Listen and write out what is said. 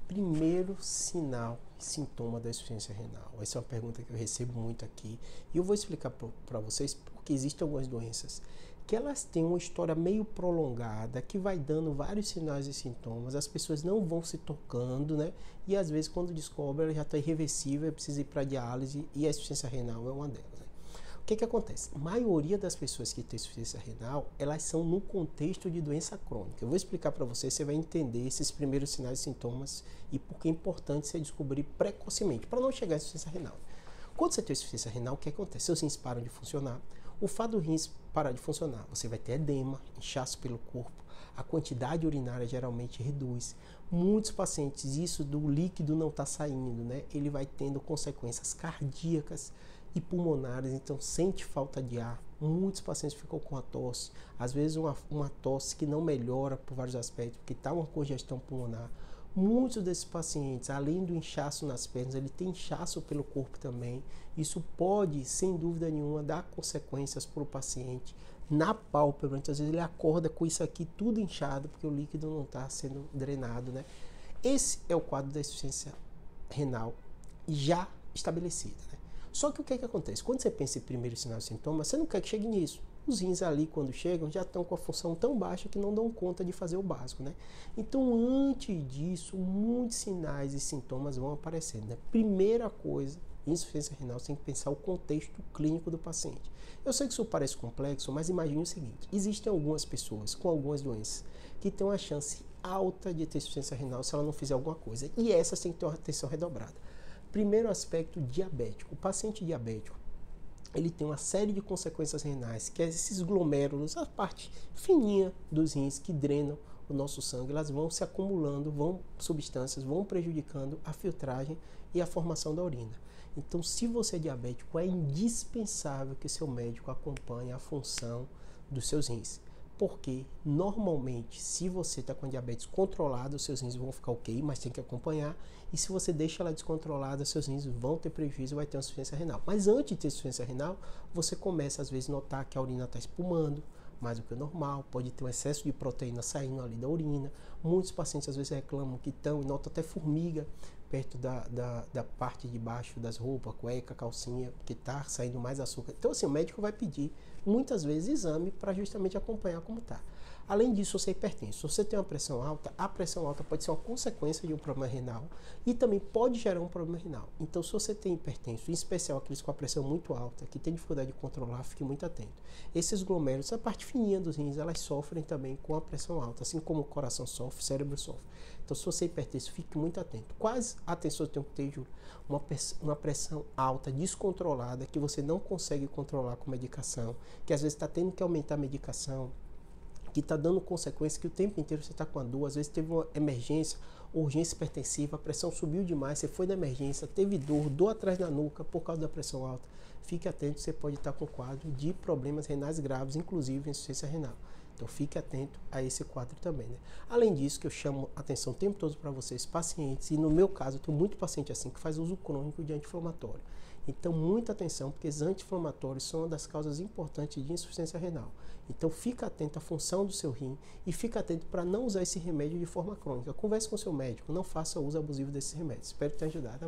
primeiro sinal e sintoma da insuficiência renal? Essa é uma pergunta que eu recebo muito aqui. E eu vou explicar para vocês porque existem algumas doenças que elas têm uma história meio prolongada, que vai dando vários sinais e sintomas, as pessoas não vão se tocando, né? E às vezes quando descobre, ela já está irreversível, precisa ir para diálise e a insuficiência renal é uma delas, né? O que acontece? A maioria das pessoas que têm insuficiência renal, elas são no contexto de doença crônica. Eu vou explicar para você, você vai entender esses primeiros sinais e sintomas e por que é importante você descobrir precocemente, para não chegar à insuficiência renal. Quando você tem insuficiência renal, o que acontece? Seus rins param de funcionar. O fato do rins parar de funcionar, você vai ter edema, inchaço pelo corpo, a quantidade urinária geralmente reduz. Muitos pacientes, isso do líquido não está saindo, né? Ele vai tendo consequências cardíacas e pulmonares, então sente falta de ar. Muitos pacientes ficam com a tosse, às vezes uma tosse que não melhora por vários aspectos, porque está uma congestão pulmonar. Muitos desses pacientes, além do inchaço nas pernas, ele tem inchaço pelo corpo também. Isso pode, sem dúvida nenhuma, dar consequências para o paciente na pálpebra. Então, às vezes ele acorda com isso aqui tudo inchado, porque o líquido não está sendo drenado, né? Esse é o quadro da insuficiência renal já estabelecida, né? Só que o que acontece? Quando você pensa em primeiro sinal e sintoma, você não quer que chegue nisso. Os rins ali, quando chegam, já estão com a função tão baixa que não dão conta de fazer o básico, né? Então, antes disso, muitos sinais e sintomas vão aparecendo, né? Primeira coisa, insuficiência renal, você tem que pensar o contexto clínico do paciente. Eu sei que isso parece complexo, mas imagine o seguinte: existem algumas pessoas com algumas doenças que têm uma chance alta de ter insuficiência renal se ela não fizer alguma coisa, e essas têm que ter uma atenção redobrada. Primeiro aspecto, diabético. O paciente diabético, ele tem uma série de consequências renais, que é esses glomérulos, a parte fininha dos rins que drenam o nosso sangue, elas vão se acumulando, substâncias vão prejudicando a filtragem e a formação da urina. Então, se você é diabético, é indispensável que seu médico acompanhe a função dos seus rins. Porque, normalmente, se você está com diabetes controlado, os seus rins vão ficar ok, mas tem que acompanhar. E se você deixa ela descontrolada, seus rins vão ter prejuízo, vai ter uma insuficiência renal. Mas antes de ter insuficiência renal, você começa, às vezes, a notar que a urina está espumando mais do que o normal, pode ter um excesso de proteína saindo ali da urina. Muitos pacientes, às vezes, reclamam que estão e notam até formiga perto da parte de baixo das roupas, cueca, calcinha, que está saindo mais açúcar. Então, assim, o médico vai pedir, muitas vezes, exame para justamente acompanhar como está. Além disso, você é hipertenso. Se você tem uma pressão alta, a pressão alta pode ser uma consequência de um problema renal e também pode gerar um problema renal. Então, se você tem hipertenso, em especial aqueles com a pressão muito alta, que tem dificuldade de controlar, fique muito atento. Esses glomérulos, a parte fininha dos rins, elas sofrem também com a pressão alta, assim como o coração sofre, o cérebro sofre. Então, se você é hipertenso, fique muito atento. Quais atenções tem que ter, Júlio? Uma pressão alta, descontrolada, que você não consegue controlar com medicação, que às vezes está tendo que aumentar a medicação, que está dando consequência, que o tempo inteiro você está com a dor, às vezes teve uma emergência, urgência hipertensiva, a pressão subiu demais, você foi na emergência, teve dor atrás da nuca por causa da pressão alta. Fique atento, você pode estar com quadro de problemas renais graves, inclusive insuficiência renal. Então fique atento a esse quadro também, né? Além disso, que eu chamo atenção o tempo todo para vocês, pacientes, e no meu caso eu tenho muito paciente assim, que faz uso crônico de anti-inflamatório. Então, muita atenção, porque os anti-inflamatórios são uma das causas importantes de insuficiência renal. Então, fica atento à função do seu rim e fica atento para não usar esse remédio de forma crônica. Converse com o seu médico, não faça uso abusivo desses remédios. Espero ter ajudado.